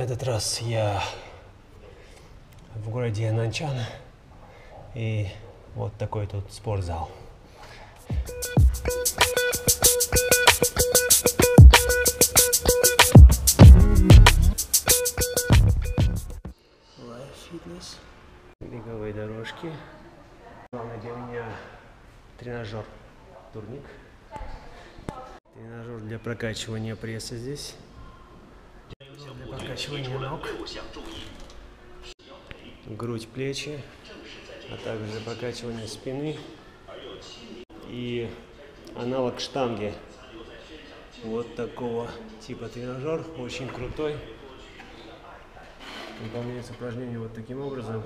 этот раз я в городе Нанчан, и вот такой тут спортзал. Фитнес, беговые дорожки. Главное для меня тренажер турник. Тренажер для прокачивания пресса здесь. Для прокачивания ног. Грудь, плечи, а также для прокачивания спины. И аналог штанги. Вот такого типа тренажер, очень крутой. Выполняется упражнение вот таким образом.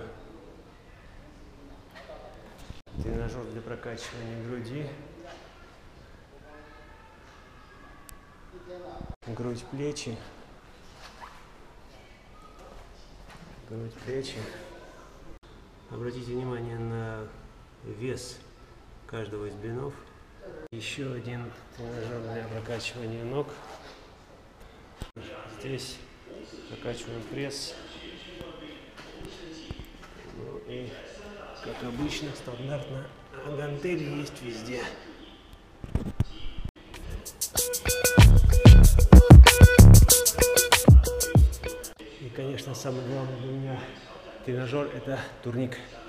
Тренажер для прокачивания груди. Грудь, плечи. Грудь, плечи. Обратите внимание на вес каждого из блинов. Еще один тренажер для прокачивания ног. Здесь прокачиваем пресс. Ну и, как обычно, стандартно, гантели есть везде. И, конечно, самый главный для меня тренажер — это турник.